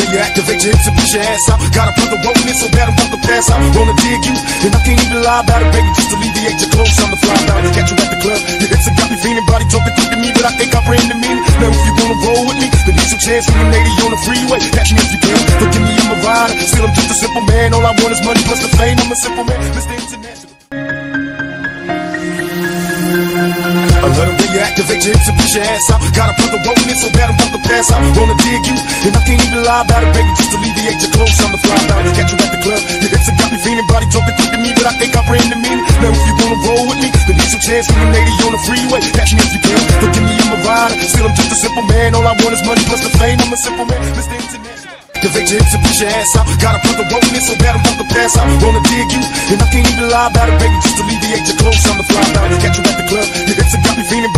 you activate your hips and push your ass out. Got a brother rolling it so bad I'm about to pass out. Wanna dig you, and I can't even lie about it, baby. Just alleviate your clothes, I'm the fly out. Catch you at the club, your hips have got me feeling. Body talking quick to me, but I think I ran the meaning. Now if you wanna roll with me, then need some chance for your lady on the freeway. Catch me if you can, but give me in my ride. Still I'm just a simple man, all I want is money plus the fame. I'm a simple man, Mr. International. I love the way you activate your hips and push your ass out. Got a brother rolling it so bad I'm about to pass out. Wanna dig you, and I can't even lie about it, baby. Just alleviate your clothes, I'm the fly out. Catch you at the club, your hips have got me feeling. Body talking quick to me, but I think I ran the meaning. Now if you wanna roll with me, then need some chance for your lady on the freeway. Catch me if you can, but give me in my ride. Still I'm just a simple man, all I want is money plus the fame. I'm a simple man, Mr. International. Activate your hips and push your ass out. Got a brother rolling it so bad I'm about to pass out. Wanna dig you, and I can't even lie about it, baby. Just alleviate your clothes, I'm the fly out. Catch you at the club, your hips have got me feeling.